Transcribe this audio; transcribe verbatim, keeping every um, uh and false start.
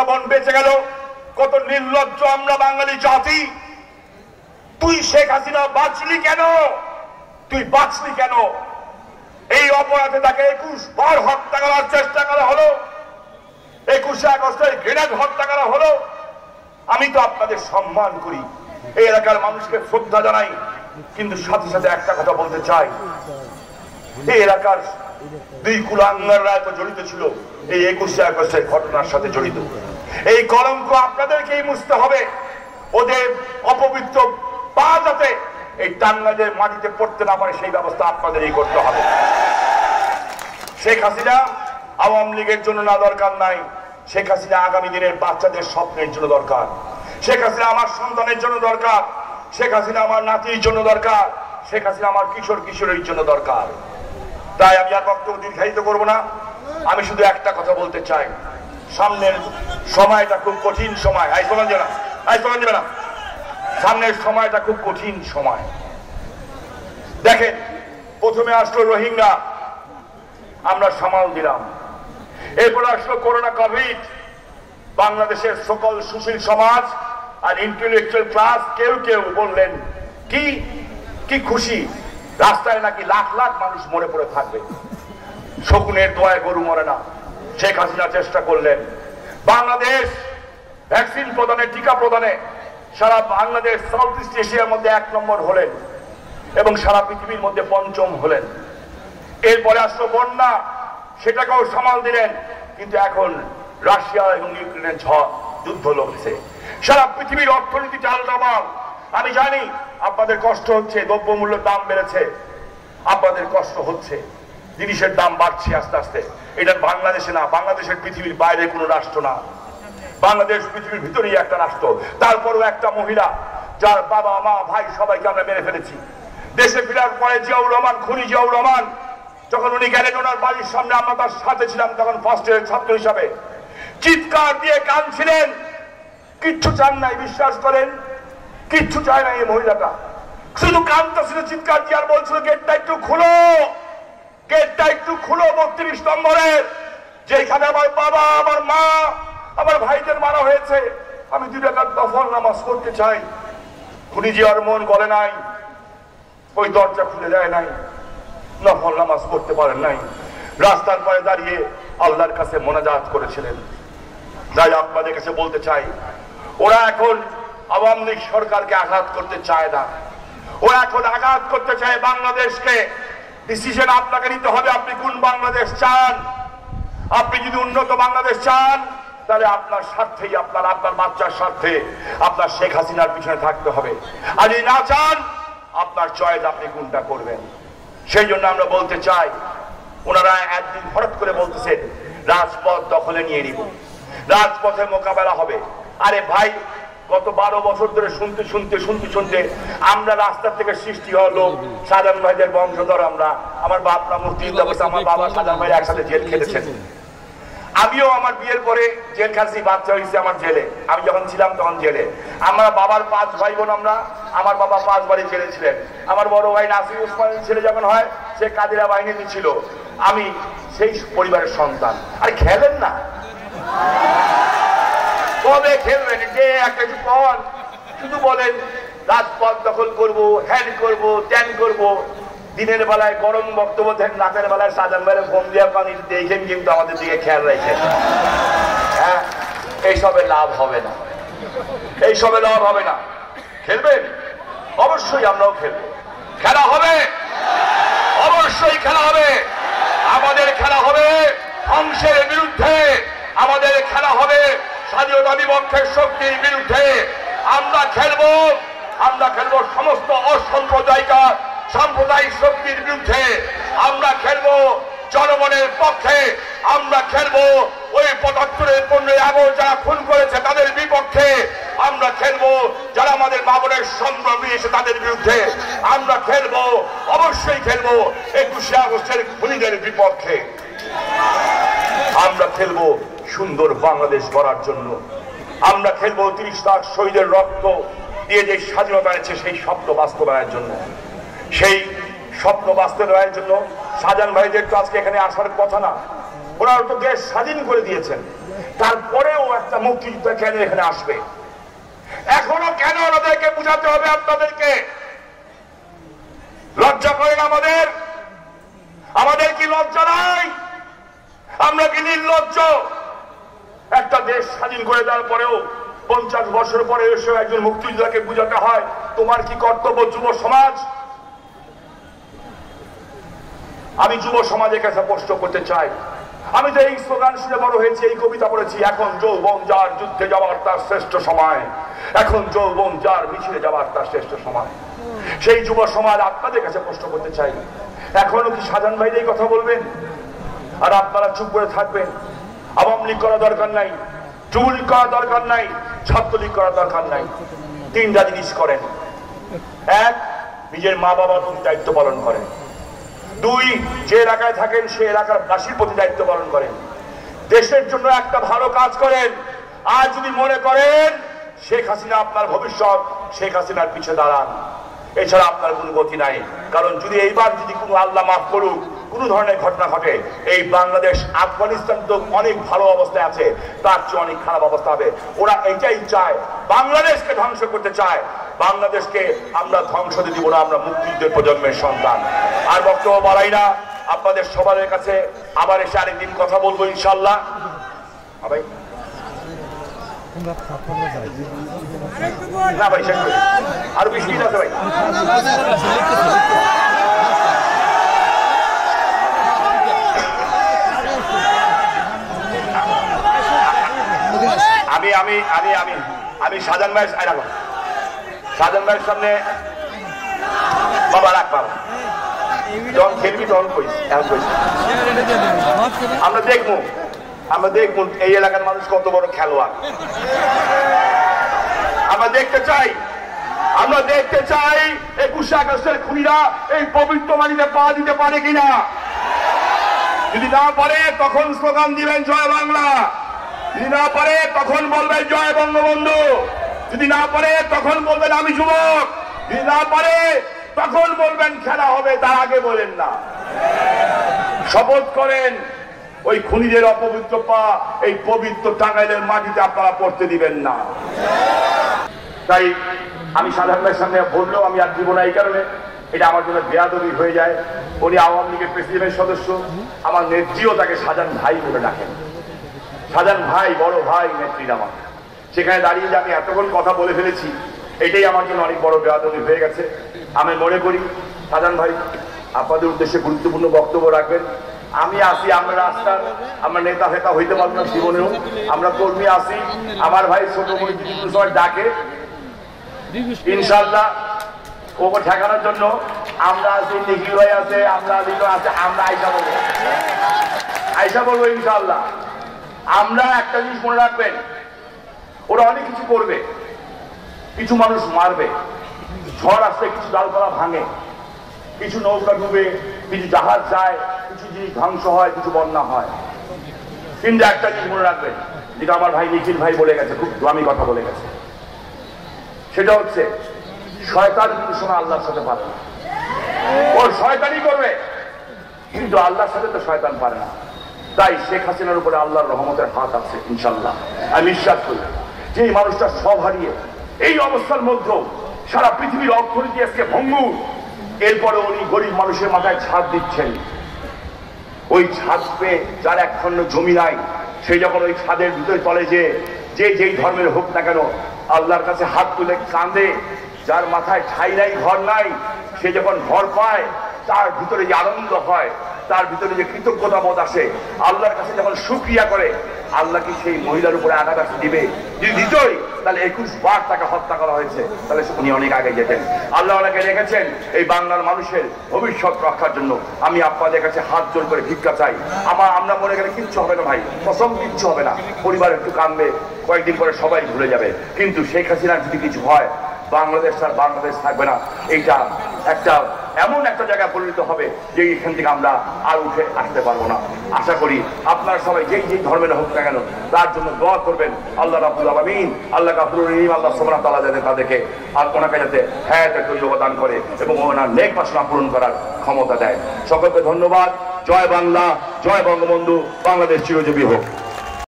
কতটা বোন বেঁচে গেল, কত নির্লজ্জ আমরা বাঙালি জাতি। তুই শেখ হাসিনা বাঁচলি কেন? তুই বাঁচলি কেন? এই অপরাধে তাকে একুশ বার হত্যা করার চেষ্টা করা হলো, একুশে আগস্টের গ্রেনেড হত্যা করা হলো। আমি তো আপনাদের সম্মান করি, এই এলাকার মানুষকে শ্রদ্ধা জানাই, কিন্তু সাথে সাথে একটা কথা বলতে চাই, এই এলাকার দুই কুলাঙ্গাররা তো জড়িত ছিল এই একুশে আগস্টের ঘটনার সাথে জড়িত। এই কলঙ্ক আপনাদেরকেই মুছতে হবে। ওদের অপবিত্র পা যাতে এই টাঙ্গাইলের মাটিতে পড়তে না পারে সেই ব্যবস্থা আপনাদেরই করতে হবে। শেখ হাসিনা আওয়ামী লীগের জন্য না দরকার নাই, শেখ হাসিনা আগামী দিনের বাচ্চাদের স্বপ্নের জন্য দরকার, শেখ হাসিনা আমার সন্তানের জন্য দরকার, শেখ হাসিনা আমার নাতির জন্য দরকার, শেখ হাসিনা আমার কিশোর কিশোরীর জন্য দরকার। তাই আমি আর বক্তব্য দীর্ঘায়িত করবো না, আমি শুধু একটা কথা বলতে চাই, সামনের সময়টা খুব কঠিন সময়। আই স্লোগান দেবে না, আই স্লোগান দেবে না। সামনের সময়টা খুব কঠিন সময়। দেখেন, প্রথমে আসলো রোহিঙ্গা, আমরা সামাল দিলাম। এরপর আসলো করোনা কোভিড, বাংলাদেশের সকল সুশীল সমাজ আর ইন্টেলেকচুয়াল ক্লাস কেউ কেউ বললেন কি কি খুশি, রাস্তায় নাকি লাখ লাখ মানুষ মরে পড়ে থাকবে। শকুনের দোয়ায় গরু মরে না। শেখ হাসিনা চেষ্টা করলেন, বাংলাদেশ ভ্যাকসিন প্রদানে, টিকা প্রদানে সারা বাংলাদেশ সাউথ ইস্ট এশিয়ার মধ্যে এক নম্বর হলেন এবং সারা পৃথিবীর মধ্যে পঞ্চম হলেন। এরপরে আসলো বন্যা, সেটাকেও সামাল দিলেন, কিন্তু এখন রাশিয়া এবং ইউক্রেনের যুদ্ধ লড়ছে, সারা পৃথিবীর অর্থনীতি টালটামাল। আমি জানি আপনাদের কষ্ট হচ্ছে, দ্রব্যমূল্যের দাম বেড়েছে, আপনাদের কষ্ট হচ্ছে, জিনিসের দাম বাড়ছে আস্তে আস্তে। এটা বাংলাদেশে না, বাংলাদেশের পৃথিবীর বাইরে কোনো রাষ্ট্র না, বাংলাদেশ পৃথিবীর ভিতরেই একটা রাষ্ট্র। তারপরও একটা মহিলা যার বাবা মা ভাই সবাইকে আমরা মেরে ফেলেছি, দেশে ফেরার পরে জিয়াউর রহমান, খুনি জিয়াউর রহমান, যখন উনি গেলেন ওনার বাড়ির সামনে, আমরা তার সাথে ছিলাম তখন ফার্স্ট ইয়ারের ছাত্র হিসাবে, চিৎকার দিয়ে কাঁদছিলেন, কিচ্ছু চান নাই, বিশ্বাস করেন কিচ্ছু চায় না এই মহিলাটা, শুধু কাঁদতেছিল চিৎকার দিয়ে আর বলছিল গেটটা একটু খুলো, গেটটা একটু খুলো বত্রিশ নম্বরের, যেখানে আমার বাবা, আমার মা, আমার ভাইদের মারা হয়েছে, আমি দুই টাকার নফল নামাজ করতে চাই। খুনি জিয়ার মন বলে নাই, ওই দরজা খুলে দেয় নাই, নফল নামাজ করতে পারেন নাই, রাস্তার পারে দাঁড়িয়ে আল্লাহর কাছে মোনাজাত করেছিলেন। তাই আপনাদের কাছে বলতে চাই, ওরা এখন আওয়ামী লীগ সরকারকে আঘাত করতে চায় না, ওরা এখন আঘাত করতে চায় বাংলাদেশকে। ডিসিশন আপনাকে নিতে হবে, আপনি কোন বাংলাদেশ চান। আপনি যদি উন্নত বাংলাদেশ চান, তাহলে আপনার স্বার্থেই, আপনার আপনার বাচ্চার স্বার্থে আপনার শেখ হাসিনার পিছনে থাকতে হবে। আর যদি না চান, আপনার চয়েস আপনি কোনটা করবেন। সেই জন্য আমরা বলতে চাই, ওনারা একদিন হঠাৎ করে বলতেছেন রাজপথ দখলে নিয়ে নিব, রাজপথে মোকাবেলা হবে। আরে ভাই, গত বারো বছর ধরে শুনতে শুনতে শুনতে শুনতে আমরা রাস্তার থেকে সৃষ্টি হওয়া লোক, সাজান ভাইদের বংশধর আমরা। আমার বাপরা মুক্তি, আমার বাবা সাজান ভাই একসাথে জেল খেটেছেন, আমিও আমার বিয়ের পরে জেল খাচ্ছি, বাচ্চা হয়েছে আমার জেলে, আমি যখন ছিলাম তখন জেলে। আমরা বাবার পাঁচ ভাই বোন, আমরা আমার বাবা পাঁচ বাড়ি জেলে ছিলেন। আমার বড় ভাই নাসির উসমানের ছেলে যখন হয়, সে কাদিরা বাহিনীতে ছিল, আমি সেই পরিবারের সন্তান। আর খেলেন না, কবে খেলবেন? যে একটা কিছু কন, শুধু বলেন রাজপথ দখল করবো, হ্যান করবো, ত্যান করবো। দিনের বেলায় গরম বক্তব্য দেন, রাতের বেলায় সাজান বেলায় ফোন দিয়ে পানি দেখেন, কিন্তু আমাদের দিকে খেয়াল রাখেন। হ্যাঁ, এইসবে লাভ হবে না, এইসবে লাভ হবে না। খেলবেন? অবশ্যই আমরাও খেলবো, খেলা হবে, অবশ্যই খেলা হবে। আমাদের খেলা হবে ধ্বংসের বিরুদ্ধে, আমাদের খেলা হবে স্বাধীনতা বিপক্ষের শক্তির বিরুদ্ধে। আমরা খেলবো, আমরা খেলবো সমস্ত অসাম্প্রদায়িক সাম্প্রদায়িক শক্তির বিরুদ্ধে। আমরা খেলবো জনগণের পক্ষে, আমরা খেলবো ওই পঁচাত্তরের পনেরোই আগস্ট যারা খুন করেছে তাদের বিপক্ষে। আমরা খেলবো যারা আমাদের বাবরের সম্ভ্রম এসে তাদের বিরুদ্ধে। আমরা খেলবো, অবশ্যই খেলবো একুশে আগস্টের খুনিদের বিপক্ষে। আমরা খেলবো সুন্দর বাংলাদেশ গড়ার জন্য। আমরা খেলবো তিরিশ লাখ শহীদের রক্ত দিয়ে যে স্বাধীনতা এনেছে সেই স্বপ্ন বাস্তবায়নের জন্য। সেই স্বপ্ন বাস্তবায়নের জন্য সাজান ভাইদের তো আজকে এখানে আসার কথা না, ওনারা তো দেশ স্বাধীন করে দিয়েছেন। তারপরেও একটা মুক্তিযুদ্ধ কেন এখানে আসবে? এখনো কেন ওনাদেরকে বুঝাতে হবে? আপনাদেরকে লজ্জা করেন আমাদের? আমাদের কি লজ্জা নাই? আমরা কি নির্লজ্জ? একটা দেশ স্বাধীন করে দেওয়ার পরেও পঞ্চাশ বছর পরে এসে একজন মুক্তিযোদ্ধাকে বুঝাতে হয় তোমার কি কর্তব্য? যুব সমাজ, আমি যুব সমাজের কাছে প্রশ্ন করতে চাই। আমি তো এই স্লোগান শুনে বড় হয়েছি, এই কবিতা পড়েছি, এখন যৌবন যার যুদ্ধে যাওয়ার তার শ্রেষ্ঠ সময়, এখন যৌবন যার মিছিলে যাওয়ার তার শ্রেষ্ঠ সময়। সেই যুব সমাজ আপনাদের কাছে প্রশ্ন করতে চাই, এখনো কি শাহজাহান ভাই এই কথা বলবেন আর আপনারা চুপ করে থাকবেন? আওয়ামী লীগ করা দরকার নাই, যুবলীগ করা দরকার নাই, ছাত্রলীগ করা দরকার নাই। তিনটা জিনিস করেন। এক, নিজের মা বাবার প্রতি দায়িত্ব পালন করেন। দুই, যে এলাকায় থাকেন সে এলাকার বাসীর প্রতি দায়িত্ব পালন করেন। দেশের জন্য একটা ভালো কাজ করেন। আর যদি মনে করেন শেখ হাসিনা আপনার ভবিষ্যৎ, শেখ হাসিনার পিছে দাঁড়ান, এছাড়া আপনার কোনো গতি নাই। কারণ যদি এইবার যদি কোনো আল্লাহ মাফ করুক কোনো ধরনের ঘটনা ঘটে, এই বাংলাদেশ আফগানিস্তান তো অনেক ভালো অবস্থায় আছে, তার চেয়ে অনেক খারাপ অবস্থা হবে। ওরা এটাই চায়, বাংলাদেশকে ধ্বংস করতে চায়। বাংলাদেশকে আমরা ধ্বংস দিতে দিব না, আমরা মুক্তিযুদ্ধের প্রজন্মের সন্তান। আর বক্তব্য বাড়াই না, আপনাদের সবার কাছে আবার এসে আরেকদিন কথা বলবো ইনশাল্লাহ। ভাই না ভাই শেষ করি, আরো বিশ মিনিট আছে ভাই। আমি আমি আমি আমি আমি শাহজাহান ভাই রাখো, শাহজাহান ভাইয়ের সামনে বাবা রাখ, বাবা যখন খেলবি তখন কইস, এখন কইস। আমরা দেখবো, আমরা দেখবো এই এলাকার মানুষ কত বড় খেলোয়াড়। আমরা দেখতে চাই, আমরা দেখতে চাই একুশে আগস্টের খুনিরা এই পবিত্র মাটিতে পা দিতে পারে কিনা। যদি না পারে তখন স্লোগান দিবেন জয় বাংলা, যদি না পারে তখন বলবেন জয় বঙ্গবন্ধু, যদি না পারে তখন বলবেন আমি যুবক, যদি না পারে তখন বলবেন খেলা হবে, তার আগে বলেন না। শপথ করেন ওই খুনিদের অপবিত্র পা এই পবিত্র টাঙ্গাইলের মাটিতে আপনারা পড়তে দিবেন না। তাই আমি শাহজাহান ভাইয়ের সামনে বললেও আমি আর দিব না, এই কারণে এটা আমার জন্য বেয়াদবি হয়ে যায়। উনি আওয়ামী লীগের প্রেসিডেন্টের সদস্য, আমার নেত্রীও তাকে শাহজাহান ভাই বলে ডাকেন। শাহজাহান ভাই, বড় ভাই, নেত্রী আমার। সেখানে দাঁড়িয়ে যে আমি এতক্ষণ কথা বলে ফেলেছি, এটাই আমার জন্য অনেক বড় বেয়াদবি হয়ে গেছে। আমি মনে করি শাহজাহান ভাই আপনাদের উদ্দেশ্যে গুরুত্বপূর্ণ বক্তব্য রাখবেন। আমি আসি, আমরা রাস্তার, আমরা নেতা ফেতা হইতে পারবো না জীবনেও, আমরা কর্মী আসি। আমার ভাই ছোট মনে যদি কোনো সময় ডাকে ইনশাল্লাহ ওকে ঠেকানোর জন্য আমরা আছি, নিখিল ভাই আছে, আমরা আছে, আমরা আইসা বলবো, আইসা বলবো ইনশাল্লাহ। আমরা একটা জিনিস মনে রাখবেন, ওরা অনেক কিছু করবে, কিছু মানুষ মারবে, ঝড় আসলে কিছু ডালপালা ভাঙে, কিছু নৌকা ডুবে, কিছু জাহাজ যায়, কিছু জিনিস ধ্বংস হয়, কিছু বন্যা হয়। কিন্তু একটা জিনিস মনে রাখবেন, যেটা আমার ভাই নিখিল ভাই বলে গেছে, খুব দামি কথা বলে গেছে, সেটা হচ্ছে শয়তান কিন্তু শোনা আল্লাহর সাথে পারে না। ওর শয়তানি করবে, কিন্তু আল্লাহর সাথে তো শয়তান পারে না। তাই শেখ হাসিনার উপরে আল্লাহর রহমতের হাত আছে ইনশাল্লাহ। আমি বিশ্বাস করি যে এই মানুষটা সব হারিয়ে এই অবস্থার মধ্যেও সারা পৃথিবীর অর্থনীতি আজকে ভঙ্গুর, এরপরে উনি গরিব মানুষের মাথায় ছাদ দিচ্ছেন। ওই ছাদ পেয়ে যার এক খণ্ড জমি নাই, সে যখন ওই ছাদের ভিতরে তলে যে যে যেই ধর্মের হোক না কেন আল্লাহর কাছে হাত তুলে কাঁদে, যার মাথায় ঠাই নাই, ঘর নাই, সে যখন ঘর পায় তার ভিতরে যে আনন্দ হয়, তার ভিতরে যে কৃতজ্ঞতা বোধ আসে, আল্লাহর কাছে যখন শুকরিয়া করে, আল্লাহ কি সেই মহিলার উপরে আঘাত আসতে দিবে? যদি দিতই তাহলে একুশ বার তাকে হত্যা করা হয়েছে, তাহলে উনি অনেক আগে যেতেন। আল্লাহ ওনাকে রেখেছেন এই বাংলার মানুষের ভবিষ্যৎ রক্ষার জন্য। আমি আপনাদের কাছে হাত জোর করে ভিক্ষা চাই। আমার আমরা মনে গেলে কিচ্ছু হবে না ভাই, কসম কিচ্ছু হবে না। পরিবার একটু কাঁদবে, কয়েকদিন পরে সবাই ভুলে যাবে। কিন্তু শেখ হাসিনার যদি কিছু হয়, বাংলাদেশ আর বাংলাদেশ থাকবে না। এইটা একটা এমন একটা জায়গায় পরিণত হবে যে এখান থেকে আমরা আর উঠে আসতে পারবো না। আশা করি আপনারা সবাই যেই যেই ধর্মের হোক না কেন তার জন্য দোয়া করবেন। আল্লাহ রাব্বুল আলামিন, আল্লাহ গাফুরুর রহিম, আল্লাহ সুবহানাহু ওয়া তাআলা যাতে তাদেরকে আর ওনাকে যাতে হায়াতের তৈরি দান করে এবং ওনার নেক বাসনা পূরণ করার ক্ষমতা দেয়। সকলকে ধন্যবাদ। জয় বাংলা, জয় বঙ্গবন্ধু, বাংলাদেশ চিরজীবী হোক।